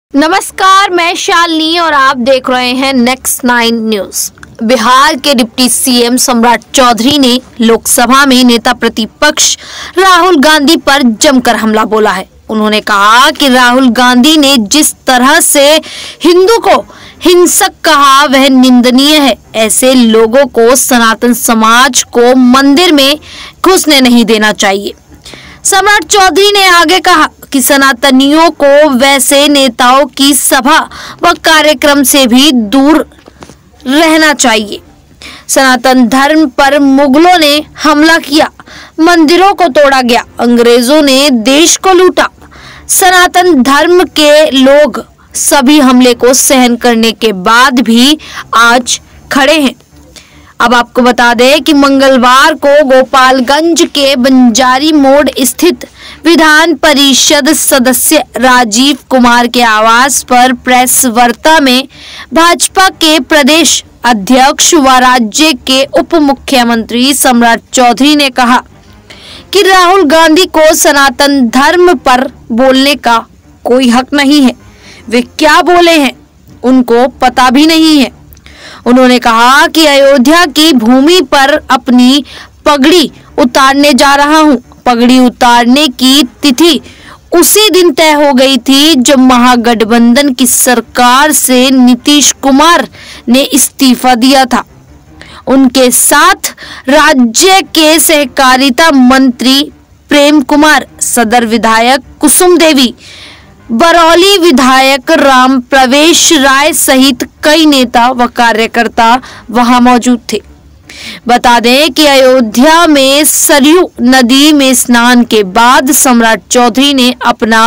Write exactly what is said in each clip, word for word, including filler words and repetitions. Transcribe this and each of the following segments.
नमस्कार, मैं शालिनी और आप देख रहे हैं नेक्स्ट नाइन न्यूज। बिहार के डिप्टी सीएम सम्राट चौधरी ने लोकसभा में नेता प्रतिपक्ष राहुल गांधी पर जमकर हमला बोला है। उन्होंने कहा कि राहुल गांधी ने जिस तरह से हिंदू को हिंसक कहा वह निंदनीय है। ऐसे लोगों को सनातन समाज को मंदिर में घुसने नहीं देना चाहिए। सम्राट चौधरी ने आगे कहा कि सनातनियों को वैसे नेताओं की सभा व कार्यक्रम से भी दूर रहना चाहिए। सनातन धर्म पर मुगलों ने हमला किया, मंदिरों को तोड़ा गया, अंग्रेजों ने देश को लूटा। सनातन धर्म के लोग सभी हमले को सहन करने के बाद भी आज खड़े हैं। अब आपको बता दें कि मंगलवार को गोपालगंज के बंजारी मोड़ स्थित विधान परिषद सदस्य राजीव कुमार के आवास पर प्रेस वार्ता में भाजपा के प्रदेश अध्यक्ष व राज्य के उप मुख्यमंत्री सम्राट चौधरी ने कहा कि राहुल गांधी को सनातन धर्म पर बोलने का कोई हक नहीं है। वे क्या बोले हैं उनको पता भी नहीं है। उन्होंने कहा कि अयोध्या की भूमि पर अपनी पगड़ी उतारने जा रहा हूं। पगड़ी उतारने की तिथि उसी दिन तय हो गई थी जब महागठबंधन की सरकार से नीतीश कुमार ने इस्तीफा दिया था। उनके साथ राज्य के सहकारिता मंत्री प्रेम कुमार, सदर विधायक कुसुम देवी, बरौली विधायक राम प्रवेश राय सहित कई नेता व कार्यकर्ता वहां मौजूद थे। बता दें कि अयोध्या में सरयू नदी में स्नान के बाद सम्राट चौधरी ने अपना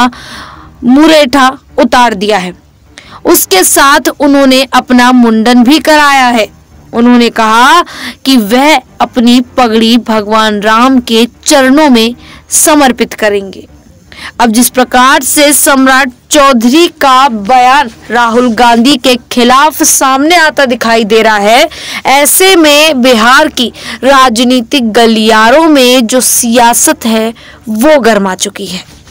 मुरेठा उतार दिया है। उसके साथ उन्होंने अपना मुंडन भी कराया है। उन्होंने कहा कि वह अपनी पगड़ी भगवान राम के चरणों में समर्पित करेंगे। अब जिस प्रकार से सम्राट चौधरी का बयान राहुल गांधी के खिलाफ सामने आता दिखाई दे रहा है, ऐसे में बिहार की राजनीतिक गलियारों में जो सियासत है वो गर्मा चुकी है।